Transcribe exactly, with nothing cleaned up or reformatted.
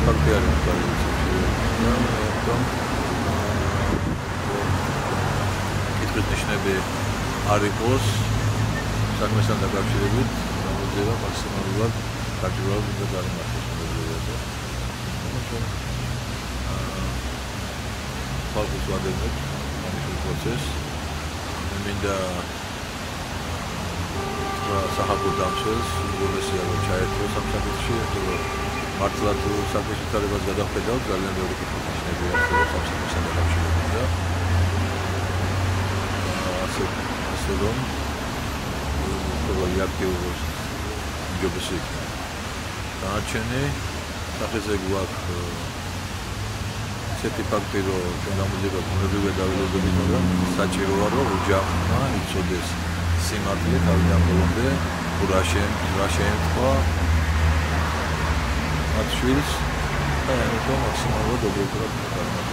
ფაქტი არის რომ კითხვის ნიშნები არ იყოს საქმესთან დაკავშირებით, გამოძიება მაქსიმალურად გარკვეულად უნდა გამართოს მოძიებაზე. თუმცა ფაქტს ვადევნებ ამის პროცესს. მინდა სახალხო დამცველს უგულესია რომ ჩაერთოს ამ საკითხში, რომ მართლა თუ საკითხის ვითარებას გადავხედავთ, ძალიან ბევრი კითხვის ნიშნები არსებობს ამ საკითხთან დაკავშირებით და ასე ასე რომ ყოველი აქტიურობს ჯობისი იქნება. დანარჩენი სახეზე გვაქვს ესეთი ფაქტი, რომ ჩვენ გამოძიებას ბუნებრივია დავილოდებით, მაგრამ საჭიროა რომ ოჯახმა იცოდეს სიმართლე თავიდან ბოლომდე, რა შეემთხვა მათ შვილს და ამიტომ მაქსიმალურად ობიექტურად